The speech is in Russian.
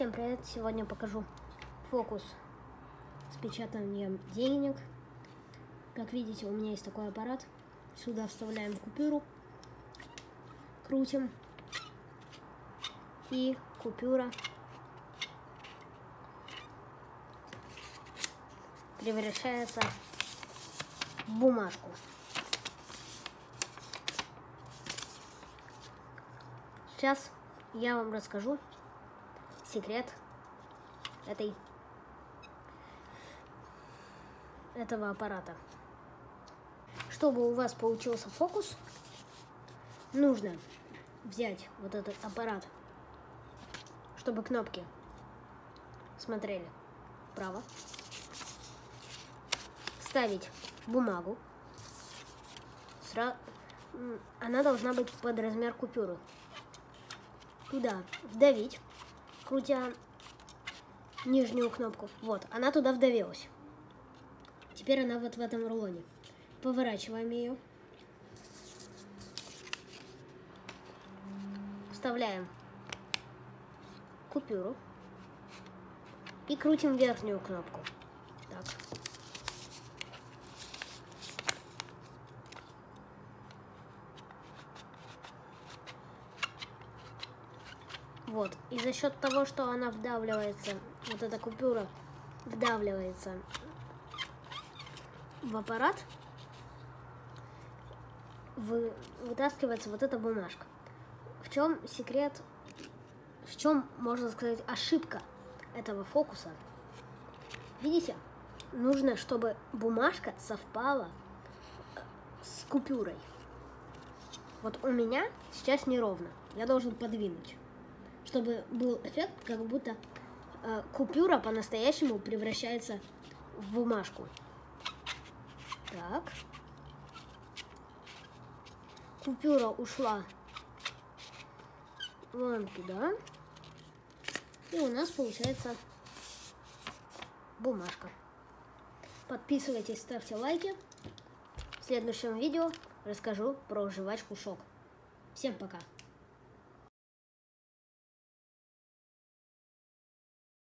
Всем привет! Сегодня покажу фокус с печатанием денег. Как видите, у меня есть такой аппарат. Сюда вставляем купюру, крутим, и купюра превращается в бумажку. Сейчас я вам расскажу секрет этого аппарата. Чтобы у вас получился фокус, нужно взять вот этот аппарат, чтобы кнопки смотрели вправо, ставить бумагу, она должна быть под размер купюры, туда вдавить, крутя нижнюю кнопку. Вот, она туда вдавилась. Теперь она вот в этом рулоне. Поворачиваем ее. Вставляем купюру. И крутим верхнюю кнопку. Так. Вот. И за счет того, что она вдавливается, вот эта купюра вдавливается в аппарат, вытаскивается вот эта бумажка. В чем секрет, в чем, можно сказать, ошибка этого фокуса? Видите? Нужно, чтобы бумажка совпала с купюрой. Вот у меня сейчас неровно. Я должен подвинуть, чтобы был эффект, как будто купюра по-настоящему превращается в бумажку. Так. Купюра ушла вон туда. И у нас получается бумажка. Подписывайтесь, ставьте лайки. В следующем видео расскажу про жвачку Шок. Всем пока!